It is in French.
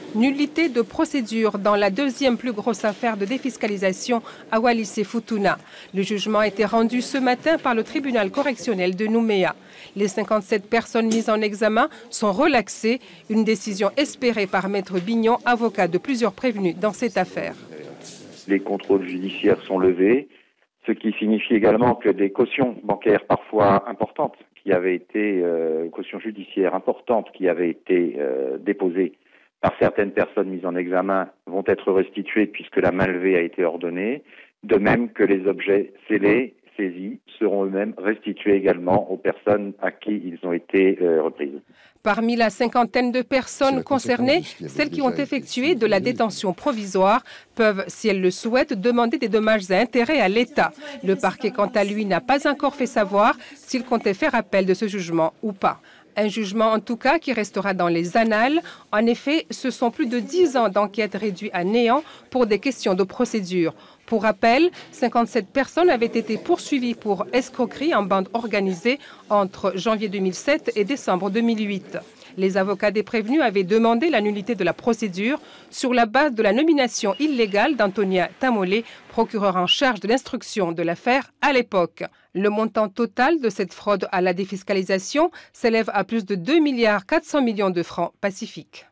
Nullité de procédure dans la deuxième plus grosse affaire de défiscalisation à Wallis et Futuna. Le jugement a été rendu ce matin par le tribunal correctionnel de Nouméa. Les 57 personnes mises en examen sont relaxées, une décision espérée par Maître Bignon, avocat de plusieurs prévenus dans cette affaire. Les contrôles judiciaires sont levés, ce qui signifie également que des cautions bancaires parfois importantes qui avaient été, cautions judiciaires importantes qui avaient été déposées par certaines personnes mises en examen vont être restituées puisque la main levée a été ordonnée, de même que les objets scellés, saisis, seront eux-mêmes restitués également aux personnes à qui ils ont été reprises. Parmi la cinquantaine de personnes concernées, celles qui ont effectué de la détention provisoire peuvent, si elles le souhaitent, demander des dommages et intérêts à l'État. Le parquet, quant à lui, n'a pas encore fait savoir s'il comptait faire appel de ce jugement ou pas. Un jugement en tout cas qui restera dans les annales. En effet, ce sont plus de 10 ans d'enquête réduits à néant pour des questions de procédure. Pour rappel, 57 personnes avaient été poursuivies pour escroquerie en bande organisée entre janvier 2007 et décembre 2008. Les avocats des prévenus avaient demandé la nullité de la procédure sur la base de la nomination illégale d'Antonia Tamolé, procureur en charge de l'instruction de l'affaire à l'époque. Le montant total de cette fraude à la défiscalisation s'élève à plus de 2,4 milliards de francs pacifiques.